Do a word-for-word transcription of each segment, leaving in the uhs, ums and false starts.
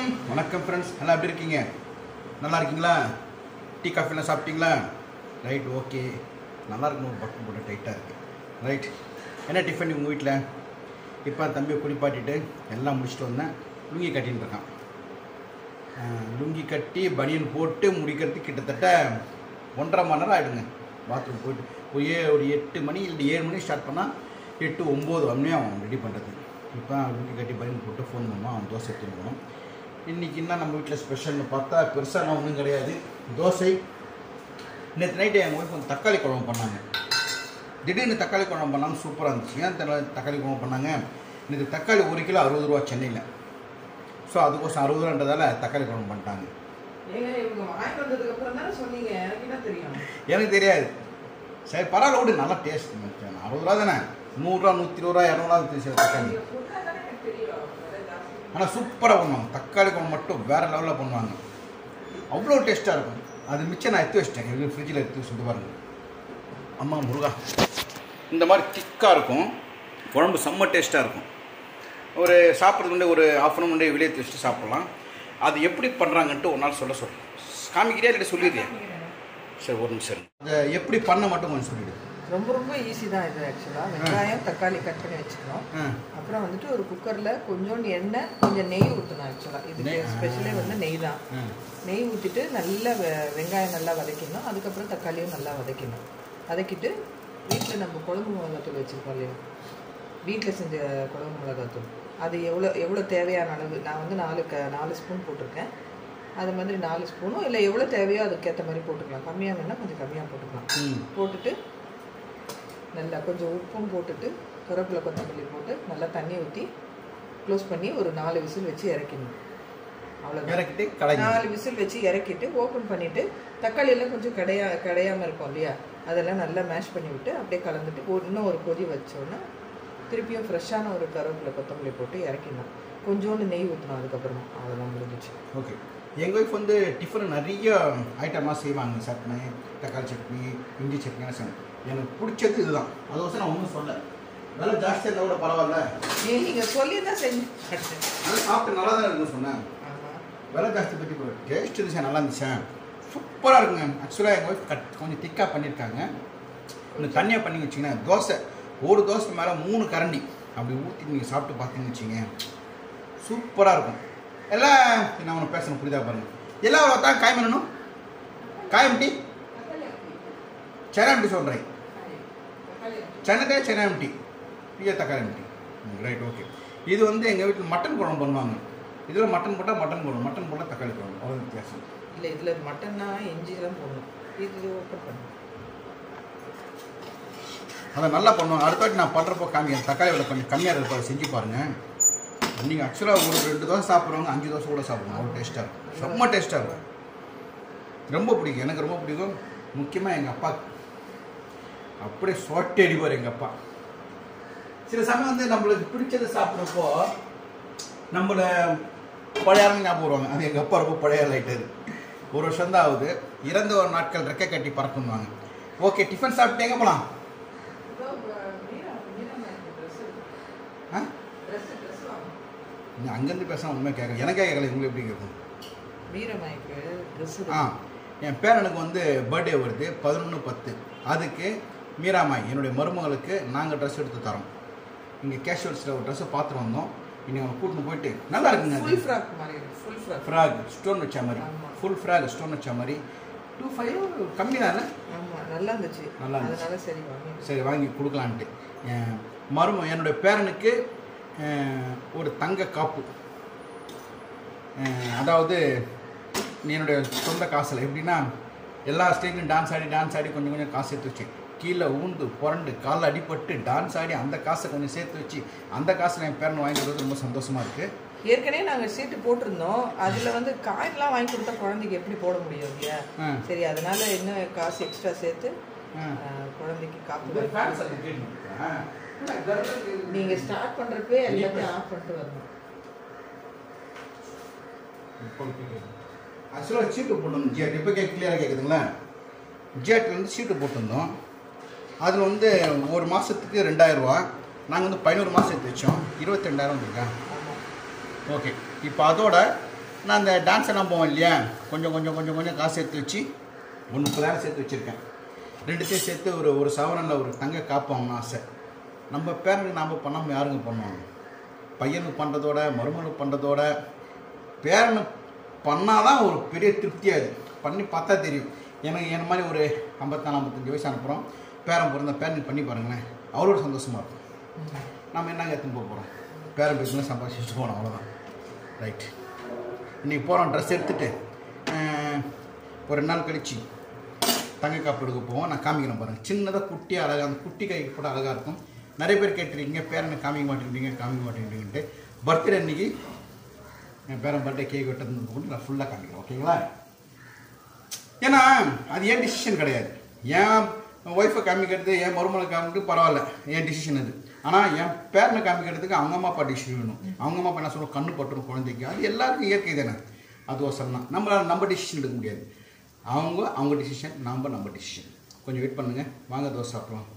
வணக்கம் ஃப்ரெண்ட்ஸ், நல்லா எப்படி இருக்கீங்க? நல்லா இருக்கீங்களா? டீ காஃபிலாம் சாப்பிட்டீங்களா? Right, okay. நல்லா இருக்கணும். பட்டன் போட்டு டைட்டாக இருக்குது. ரைட், என்ன டிஃபன் உங்கள் வீட்டில்? இப்போ தம்பியை குளிப்பாட்டிட்டு எல்லாம் முடிச்சுட்டு வந்தேன். லுங்கி கட்டின்னு இருக்கான். லுங்கி கட்டி பனியன் போட்டு முடிக்கிறதுக்கு கிட்டத்தட்ட ஒன்றரை மணி நேரம் ஆகிடுங்க. பாத்ரூம் போயிட்டு ஒரு ஏ ஒரு எட்டு மணி இல்லை ஏழு மணி ஸ்டார்ட் பண்ணால் எட்டு ஒம்பது மணியாக அவன் ரெடி பண்ணுறது. இப்போ லுங்கி கட்டி பனியன் போட்டு ஃபோன் பண்ணுவோம், அவன் தோசை எடுத்துருவோம். இன்றைக்கி என்ன நம்ம வீட்டில் ஸ்பெஷல்னு பார்த்தா பெருசாக ஒன்றும் கிடையாது. தோசை. நேற்று நைட்டு எங்கள் ஒய்ஃப் வந்து தக்காளி குழம்பு பண்ணாங்க. திடீர்னு தக்காளி குழம்பு பண்ணாங்க, சூப்பராக இருந்துச்சு. ஏன் தக்காளி குழம்பு பண்ணாங்க? இன்றைக்கி தக்காளி ஒரு கிலோ அறுபது ரூபா சென்னையில். ஸோ அதுக்கோசம் அறுபது ரூபான்றதால தக்காளி குழம்பு பண்ணிட்டாங்க. எனக்கு தெரியாது. சரி, பரவாயில்ல, விடு. நல்லா டேஸ்ட். அறுபது ரூபா தானே, நூறுரூவா நூற்றி இருபது ரூபா இரநூறுவா தக்காளி. ஆனால் சூப்பராக பண்ணுவாங்க. தக்காளி குழம்பு மட்டும் வேறு லெவலில் பண்ணுவாங்க. அவ்வளோ டேஸ்ட்டாக இருக்கும். அது மிச்சம் நான் எடுத்து வச்சிட்டேன். எங்கள் ஃப்ரிட்ஜில் எடுத்து வச்சுட்டு பாருங்க. அம்மா முருகா, இந்த மாதிரி திக்காக இருக்கும் குழம்பு, செம்ம டேஸ்ட்டாக இருக்கும். ஒரு சாப்பிட்றது முன்னே ஒரு ஆஃப் அன் முன்னே வெளியே வச்சுட்டு சாப்பிட்லாம். அது எப்படி பண்ணுறாங்கன்ட்டு ஒரு நாள் சொல்ல சொல்கிறேன். காமிக்கிறியா இல்லை சொல்லிடுறியா? சரி, ஒரு நிமிஷம். அதை எப்படி பண்ண மட்டும் கொஞ்சம் சொல்லிவிடு. ரொம்ப ரொம்ப ஈஸி தான் இது. ஆக்சுவலாக வெங்காயம் தக்காளி கட் பண்ணி வச்சுக்கணும். அப்புறம் வந்துட்டு ஒரு குக்கரில் கொஞ்சோண்டு எண்ணெய் கொஞ்சம் நெய் ஊற்றணும். ஆக்சுவலாக இதுக்கு ஸ்பெஷலே வந்து நெய் தான். நெய் ஊற்றிட்டு நல்லா வெ வெங்காயம் நல்லா வதக்கிடணும். அதுக்கப்புறம் தக்காளியும் நல்லா வதக்கிடணும். வதக்கிட்டு வீட்டில் நம்ம குழம்பு மிளகாத்தூள் வச்சுருக்கோம் இல்லையா, வீட்டில் செஞ்ச குழம்பு மிளகாத்தூள், அது எவ்வளோ எவ்வளோ தேவையான அளவு. நான் வந்து நாலு க நாலு ஸ்பூன் போட்டிருக்கேன். அது மாதிரி நாலு ஸ்பூனும் இல்லை எவ்வளோ தேவையோ அதுக்கேற்ற மாதிரி போட்டுக்கலாம். கம்மியாக வேணால் கொஞ்சம் கம்மியாக போட்டுக்கலாம். போட்டுட்டு நல்லா கொஞ்சம் உப்பும் போட்டுட்டு கருவேப்பிலை கொத்தமல்லி போட்டு நல்லா தண்ணி ஊற்றி க்ளோஸ் பண்ணி ஒரு நாலு விசில் வச்சு இறக்கிடணும். அவ்வளோ இறக்கிட்டு நாலு விசில் வச்சு இறக்கிட்டு ஓப்பன் பண்ணிவிட்டு தக்காளி எல்லாம் கொஞ்சம் கடையா கடையாமல் இருக்கும் இல்லையா, அதெல்லாம் நல்லா மேஷ் பண்ணி விட்டு அப்படியே கலந்துட்டு ஒரு இன்னும் ஒரு கொதி வச்சோன்னா திருப்பியும் ஃப்ரெஷ்ஷான ஒரு கருவேப்பிலை கொத்தமல்லி போட்டு இறக்கிடணும். கொஞ்சோண்டு நெய் ஊற்றணும். அதுக்கப்புறமா அதெல்லாம் முடிஞ்சிச்சு. ஓகே. எங்கள் ஒய்ஃப் வந்து டிஃபன் நிறைய ஐட்டமாக செய்வாங்க. சட்னி, தக்காளி சட்னி, இஞ்சி சட்னிலாம் செய்வாங்க. எனக்கு பிடிச்சது இதுதான். அதுக்கோசம் நான் ஒன்றும் சொல்ல. விலை ஜாஸ்தியாக இருந்தால் கூட பரவாயில்ல, நீங்கள் சொல்லி தான் செஞ்சு நல்லா சாப்பிட்டு நல்லா தான் இருக்குன்னு சொன்னேன். விலை ஜாஸ்தி பற்றி போய் டேஸ்ட் இருந்துச்சா, நல்லா இருந்துச்சா, சூப்பராக இருக்குங்க. ஆக்சுவலாக எங்கள் ஒய்ஃப் கட் கொஞ்சம் திக்காக பண்ணியிருக்காங்க. இன்னும் தண்ணியாக பண்ணி வச்சிங்கன்னா தோசை ஒரு தோசை மேலே மூணு கரண்டி அப்படி ஊற்றி நீங்கள் சாப்பிட்டு பார்த்தீங்கன்னு வச்சிங்க, சூப்பராக இருக்கும். எல்லாம் நான் ஒன்று பேசணும், புரியுதா பாருங்க. எல்லாம் தான் காய் பண்ணணும். காயம்டி செனாம்டி சொல்கிறேன். சென்னதே செனாம்டி பிய தக்காளி. Right, okay. இது வந்து எங்கள் வீட்டில் மட்டன் குழம்பு பண்ணுவாங்க. இதில் மட்டன் போட்டால் மட்டன் குழம்பு, மட்டன் போட்டால் தக்காளி குழம்பு, அவ்வளோ வித்தியாசம். இல்லை, இதில் மட்டன்னா இஞ்சிலாம் போடணும். இது ஓப்பன் பண்ணணும். அதை நல்லா பண்ணுவாங்க. அடுத்த வாட்டி நான் பண்ணுறப்போ காமிக்கிறேன். தக்காளி விலை கொஞ்சம் கம்மியாக இருப்பா, செஞ்சு பாருங்கள். நீங்கள் ஆக்சுவலாக ஒரு ரெண்டு தோசை சாப்பிட்றவங்க அஞ்சு தோசை கூட சாப்பிடுவோம். அவ்வளோ டேஸ்ட்டாக இருக்கும். செம்ம டேஸ்ட்டாக இருக்கும். ரொம்ப பிடிக்கும், எனக்கு ரொம்ப பிடிக்கும். முக்கியமாக எங்கள் அப்பா அப்படியே சொட்டை அடிப்பார் எங்கள் அப்பா. சில சமயம் வந்து நம்மளுக்கு பிடிச்சதை சாப்பிட்றப்போ நம்மளை பழைய ஆளுங்க ஞாபகம் வருவாங்க. அது எங்கள் அப்பா ரொம்ப பழைய லைட்டர். ஒரு வருஷம் தான் ஆகுது. இறந்த ஒரு நாட்கள் ரெக்கை கட்டி பறக்குவாங்க. ஓகே, டிஃபன் சாப்பிட்டு எங்கே போகலாம்? ஆ, அங்கேருந்து பேச உண்மை கேட்க எனக்கே கேட்கல. உங்களுக்கு எப்படி கேட்கும்? ஆ, என் பேரனுக்கு வந்து பர்த்டே வருது பதினொன்று பத்து. அதுக்கு மீராமாய் என்னுடைய மருமகளுக்கு நாங்கள் ட்ரெஸ் எடுத்து தரோம். இங்கே கேஷுவல்ஸில் ஒரு ட்ரெஸ்ஸை பார்த்துட்டு வந்தோம். இன்றைக்கி அவங்க கூட்டின்னு போயிட்டு நல்லா இருக்குங்க. அது ஃப்ராக் ஸ்டோன் வச்ச மாதிரி, ஃபுல் ஃப்ராக் ஸ்டோன் வச்ச மாதிரி. டூ ஃபைவ் கம்மி தானே? நல்லா இருந்துச்சு. நல்லா இருந்துச்சு. சரி சரி வாங்கி கொடுக்கலான்ட்டு மரும என்னுடைய பேரனுக்கு ஒரு தங்க காப்பு. அதாவது என்னுடைய சொந்த காசில் எப்படின்னா எல்லா ஸ்டேஜ்லையும் டான்ஸ் ஆடி டான்ஸ் ஆடி கொஞ்சம் கொஞ்சம் காசு சேர்த்து வச்சேன். கீழே ஊந்து புரண்டு காலில் அடிபட்டு டான்ஸ் ஆடி அந்த காசை கொஞ்சம் சேர்த்து வச்சு அந்த காசில் என் பேரன் வாங்கி கொடுத்து ரொம்ப சந்தோஷமாக இருக்குது. ஏற்கனவே நாங்கள் சீட்டு போட்டிருந்தோம். அதில் வந்து காயின்லாம் வாங்கி கொடுத்தா குழந்தைக்கு எப்படி போட முடியும் இல்லையா? சரி, அதனால இன்னும் காசு எக்ஸ்ட்ரா சேர்த்து குழந்தைக்கு காப்பு. நீங்கள் ஸ்டார்ட் பண்ணுறப்பே எல்லாத்தையும் ஆஃப் பண்ணிட்டு வரணும். ஆக்சுவலாக சீட்டு போட்டிருந்தோம். ஜிஆட் இப்போ கே கிளியராக கேட்குதுங்களா? ஜிஆட்டில் வந்து சீட்டு போட்டிருந்தோம். அதில் வந்து ஒரு மாதத்துக்கு ரெண்டாயிரரூவா. நாங்கள் வந்து பதினோரு மாதம் எடுத்து வச்சோம். இருபத்தி ரெண்டாயிரம் இருக்கா? ஓகே. இப்போ அதோட நான் அந்த டான்ஸ் எல்லாம் போவேன் இல்லையா, கொஞ்சம் கொஞ்சம் கொஞ்சம் கொஞ்சம் காசு சேர்த்து வச்சு ஒரு முப்பதாயிரம் சேர்த்து வச்சுருக்கேன். ரெண்டுத்தையும் சேர்த்து ஒரு ஒரு சவரனில் ஒரு தங்க காப்பாங்கன்னு ஆசை. நம்ம பேரனுக்கு நாம் பண்ணாமல் யாருங்க பண்ணுவாங்க? பையனுக்கு பண்ணுறதோட மருமனுக்கு பண்ணுறதோட பேரனு பண்ணால் தான் ஒரு பெரிய திருப்தியாக இது. பண்ணி பார்த்தா தெரியும். எனக்கு என்ன மாதிரி ஒரு ஐம்பத்தாலு ஐம்பத்தஞ்சு வயசு அனுப்புகிறோம், பேரன் பிறந்த பேரனுக்கு பண்ணி பாருங்களேன், அவரோட சந்தோஷமாக இருக்கும். நம்ம என்னங்க எடுத்துன்னு போக போகிறோம்? பேரன் பேசுனா சம்பாதிச்சுட்டு போகணும், அவ்வளோதான். ரைட். இன்றைக்கி போகிறோம், ட்ரெஸ் எடுத்துகிட்டு ஒரு ரெண்டு நாள் கழிச்சு தங்க காப்பு எடுக்க போவோம். நான் காமிக்கிறேன் பாருங்கள். சின்னதாக குட்டியாக அழகாக, அந்த குட்டி கைக்கு கூட அழகாக இருக்கும். நிறைய பேர் கேட்டுருக்கீங்க பேரனை காமிக்க மாட்டேங்கிறீங்க காமிக்க மாட்டேங்கிறீங்கன்ட்டு. பர்த்டே அன்றைக்கி என் பேரன் பர்த்டே கேக் வெட்டுறது கூட நான் ஃபுல்லாக காமிக்கிறேன், ஓகேங்களா? ஏன்னா அது ஏன் டிசிஷன் கிடையாது. என் ஒய்ஃபை காமிக்கிறது, என் மருமலை காமிக்கிறது பரவாயில்ல, என் டிசிஷன் அது. ஆனால் என் பேரனை காமிக்கிறதுக்கு அவங்க அம்மா அப்பா டிசிஷன் வேணும். அவங்க அம்மா அப்பா என்ன சொல்லுவோம், கண்ணு பட்டுரும் குழந்தைக்கு, அது எல்லாருக்கும் இயற்கை தானே. அது ஒசரம் தான். நம்மளால் நம்ம டிசிஷன் எடுக்க முடியாது. அவங்க அவங்க டிசிஷன், நம்ம நம்ம டிசிஷன். கொஞ்சம் வெயிட் பண்ணுங்கள், வாங்க தோசை சாப்பிடலாம்.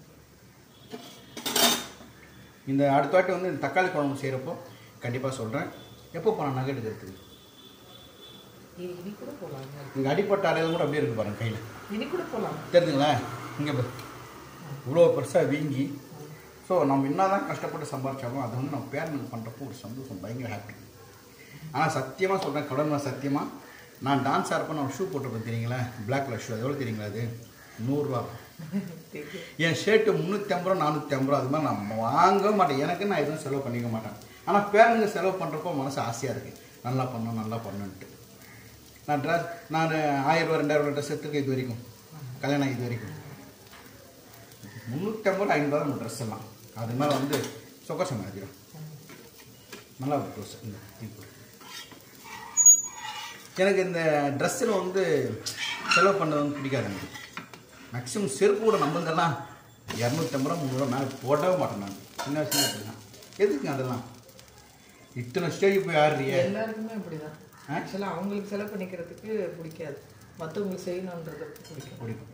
இந்த அடுத்த வாட்டி வந்து தக்காளி குழம்பு செய்கிறப்போ கண்டிப்பாக சொல்கிறேன். எப்போ போனால் நகை எடுக்கிறதுக்கு இனி கூட போகலாம். இங்கே அடிப்பட்ட அடையாளம் கூட அப்படியே இருக்குது பாருங்கள் கையில். இனி கூட போகலாம், தெரிஞ்சுங்களா? இங்கே இவ்வளோ பெருசாக வீங்கி. ஸோ நம்ம என்ன தான் கஷ்டப்பட்டு சம்பாதிச்சாலும் அது வந்து நம்ம பேரனுக்கு பண்ணுறப்போ ஒரு சந்தோஷம், பயங்கர ஹாப்பி. ஆனால் சத்தியமாக சொல்கிறேன், கடமை சத்தியமாக, நான் டான்ஸ் ஆடுறப்போ நான் ஷூ போட்டிருப்பேன் தெரியுங்களா, பிளாக் கலர் ஷூ. அது எவ்வளோ தெரியுங்களா? அது நூறுரூவா. என் ஷர்ட்டு முந்நூற்றி ஐம்பது ரூபா நானூற்றி ஐம்பது ரூபா. அது மாதிரி நான் வாங்கவே மாட்டேன். எனக்கு நான் எதுவும் செலவு பண்ணிக்க மாட்டேன். ஆனால் பேரனுக்கு செலவு பண்ணுறப்போ மனசு ஆசையாக இருக்குது, நல்லா பண்ணணும் நல்லா பண்ணணுன்ட்டு. நான் ட்ரெஸ் நான் ஆயிரம் ரூபா ரெண்டாயிரம் ரூபா ட்ரெஸ் எடுத்துருக்கேன் இது வரைக்கும், கல்யாணம் இது வரைக்கும். முந்நூற்றி ஐம்பது ரூபா ஐம்பது ரூபா நம்ம ட்ரெஸ் எல்லாம். அது மேலே வந்து சொக்கசம் ஆகிடும். நல்லா ஒரு ட்ரெஸ். இந்த தீப்பு எனக்கு இந்த ட்ரெஸ்ஸில் வந்து செலவு பண்ணது வந்து பிடிக்காது எனக்கு. மேக்ஸிமம் செருப்பு கூட நம்மளதெல்லாம் இரநூத்தி ஐம்பது ரூபா முந்நூறுவா மேலே போடவே மாட்டேன் நான். சின்ன வயசுல அப்படிதான். எதுக்குங்க அதெல்லாம்? இத்தனை ஸ்டேஜ் போய் ஆடுறிய. எல்லாருக்குமே அப்படிதான். ஆக்சுவலாக அவங்களுக்கு செலவு பண்ணிக்கிறதுக்கு பிடிக்காது, மற்றவங்களுக்கு செய்யணுன்றது பிடிக்கும். பிடிக்கும்.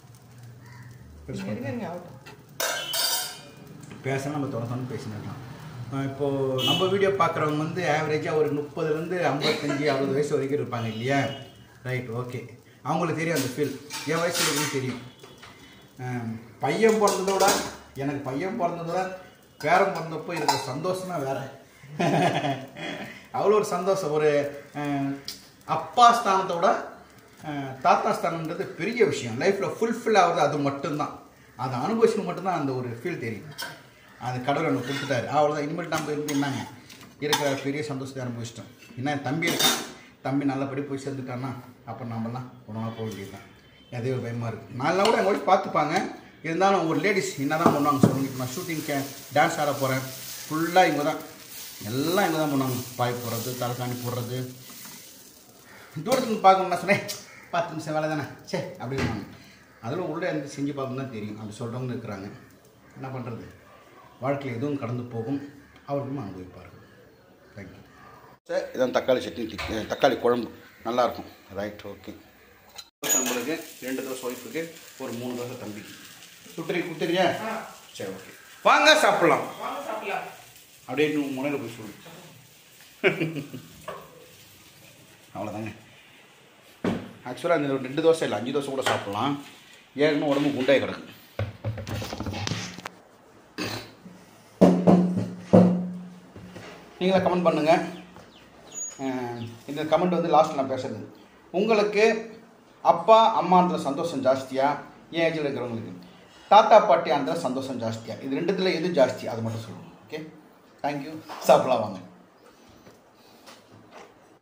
பேசலாம், நம்ம தொடர்ந்து பேசினலாம். இப்போது நம்ம வீடியோ பார்க்குறவங்க வந்து ஆவரேஜாக ஒரு முப்பதுலேருந்து ஐம்பத்தஞ்சு அறுபது வயசு வரைக்கும் இருப்பாங்க இல்லையா? Right, okay. அவங்களுக்கு தெரியும் அந்த ஃபீல். என் வயசுல இருக்குன்னு தெரியும். பையன் பிறந்ததோட எனக்கு பையன் பிறந்ததோட பேரன் பிறந்தப்போ இருக்கிற சந்தோஷம்னா வேறு. அவ்வளோ ஒரு சந்தோஷம். ஒரு அப்பா ஸ்தானத்தோட தாத்தா ஸ்தானன்றது பெரிய விஷயம். லைஃப்பில் ஃபுல்ஃபில் ஆகுது அது மட்டும்தான். அதை அனுபவிச்சு மட்டும்தான் அந்த ஒரு ஃபீல் தெரியும். அது கடவுள் எனக்கு கொடுத்துட்டாரு, அவ்வளோதான். இனிமேல் நம்ம இருந்து என்னங்க இருக்கிற பெரிய சந்தோஷத்தை அனுபவிச்சிட்டோம். என்ன தம்பி இருக்கான், தம்பி நல்லபடி போய் சேர்ந்துட்டான்னா அப்புறம் நம்மலாம் ஒன்றா போக வேண்டியது தான். எதே ஒரு பயமாக இருக்குது. நாலு கூட எங்கள் ஒய்ஃப் பார்த்துப்பாங்க. இருந்தாலும் ஒரு லேடிஸ் என்ன தான் பண்ணுவாங்க சொல்லுங்க. இப்போ நான் ஷூட்டிங்க்கு டான்ஸ் ஆட போகிறேன், ஃபுல்லாக இங்கே தான், எல்லாம் இங்கே தான் பண்ணுவாங்க. பாய் போடுறது, தலைக்காணி போடுறது. தூரத்துக்கு பார்க்கணும்னா சொன்னேன், பத்து நிமிஷம் வேலை தானே சே அப்படின்னு. அதில் உள்ளே இருந்து செஞ்சு பார்க்கணும் தான் தெரியும். அப்படி சொல்கிறவங்க இருக்கிறாங்க. என்ன பண்ணுறது, வாழ்க்கையில் எதுவும் கடந்து போகும், அவர்களும் அனுபவிப்பார்கள். Thank you sir. இதான் தக்காளி சட்னி, தக்காளி குழம்பு நல்லாயிருக்கும். Right, okay. நம்மளுக்கு ரெண்டு தோசை ஒய்ஃபுக்கு, ஒரு மூணு தோசை தம்பிக்கு. சுட்டுறி கொடுத்துறியா? சரி, ஓகே. வாங்க சாப்பிட்லாம். அப்படியே இன்னும் முனையில் போய் சொல்லு. அவ்வளோதாங்க. ஆக்சுவலாக இந்த ரெண்டு தோசை இல்லை, அஞ்சு தோசை கூட சாப்பிட்லாம். ஏற்கனவே உடம்பு குண்டாய் கிடக்கு. நீங்களே கமெண்ட் பண்ணுங்கள். இந்த கமெண்ட் வந்து லாஸ்ட்டில் நான் பேசுறது. உங்களுக்கு அப்பா அம்மான்ற சந்தோஷம் ஜாஸ்தியா, என் ஏஜில் இருக்கிறவங்களுக்கு தாத்தா பாட்டி அந்த சந்தோஷம் ஜாஸ்தியா? இது ரெண்டுத்தில் எது ஜாஸ்தி அது மட்டும் சொல்லுங்கள். Okay, thank you. சாப்பிடலாம் வாங்க.